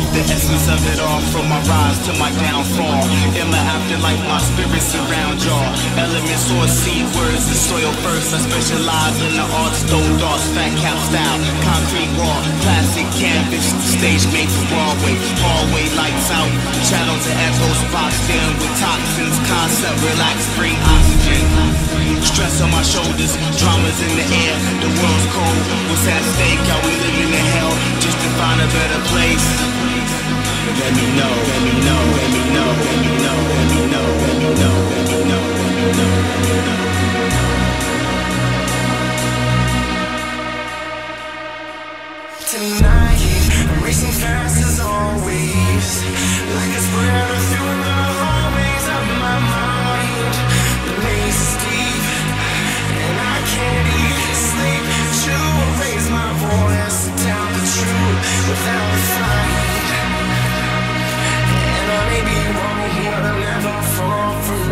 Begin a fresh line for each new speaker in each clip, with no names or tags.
The essence of it all, from my rise to my downfall. In the afterlife, my spirit surround y'all. Elements or seed words and soil first. I specialize in the arts, stone thoughts, fat cap style, concrete wall, plastic canvas, stage made for Broadway. Hallway lights out, channels and echoes boxed in with toxins. Concept, relax, bring oxygen. Stress on my shoulders, dramas in the air. The world's cold, what's at stake? Are we living in hell just to find a better place? Let me know, let me know, let me know, let me know, let me know, let me know, let me know, let me know, let me know.
Tonight, I'm racing fast as always, like a spreader through the hallways of my mind. The maze is deep, and I can't even sleep. To raise my voice to tell the truth without a fight. And I may be wrong, but I'll never fall from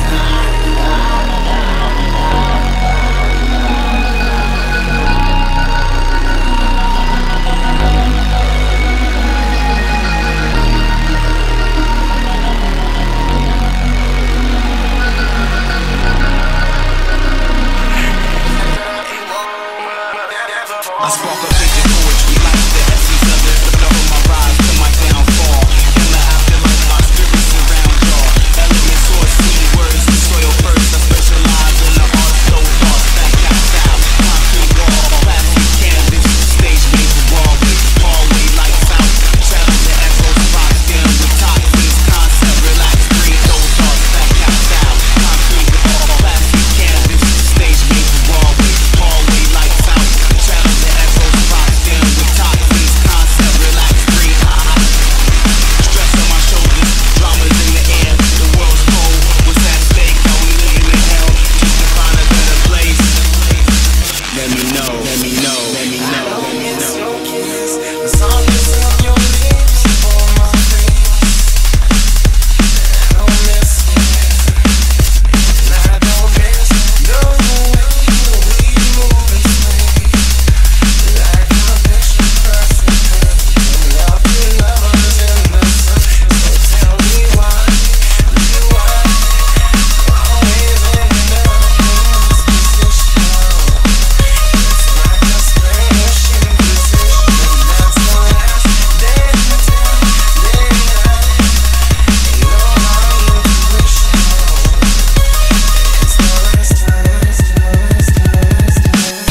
I spark a page of poetry like the essence of it, but from my rise to my downfall. In the afterlife, my spirit surround y'all. Elements or seed words and soil first. I specialize in the art, stone thoughts, fat cap style, concrete wall, plastic canvas, stage made for Broadway. Hallway lights out, channels and echoes boxed in with toxins. Concept, relax, breathe, those thoughts, fat cap style, concrete wall, plastic canvas, stage made for Broadway. Hallway lights out, channels and echoes boxed in with toxins. Concept, relax, breathe. Stress on my shoulders, dramas in the air. The world's cold, what's at stake? Are we living in hell just to find a better place? Let me know, let me know, let me know, let me know.
no kiss, the song is on your lips on my face. I don't miss it, and I don't miss the way we move and sway. Like a picture perfect, and love to lovers in the sun. So tell me why you are always in the best position. It's like a Spanish Inquisition, and that's the last day until daylight. You know my intuition. It's the last time, last time, last time, last time.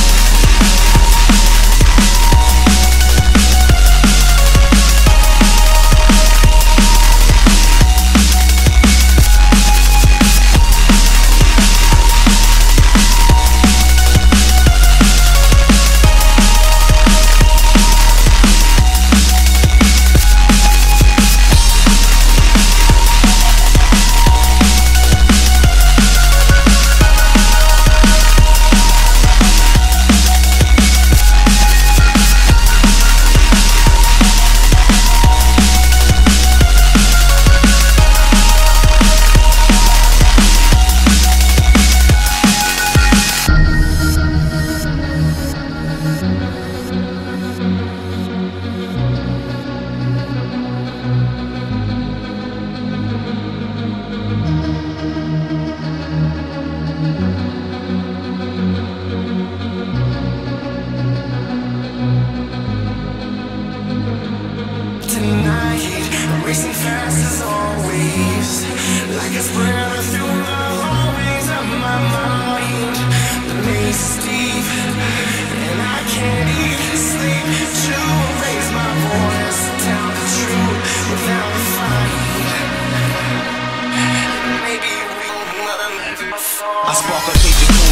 Tonight, I'm racing fast as always, like a spreader through the hallways of my mind. The maze is deep, and I can't even sleep. To raise my voice to tell the truth without a fight. Maybe we will never fall.
I spark a page of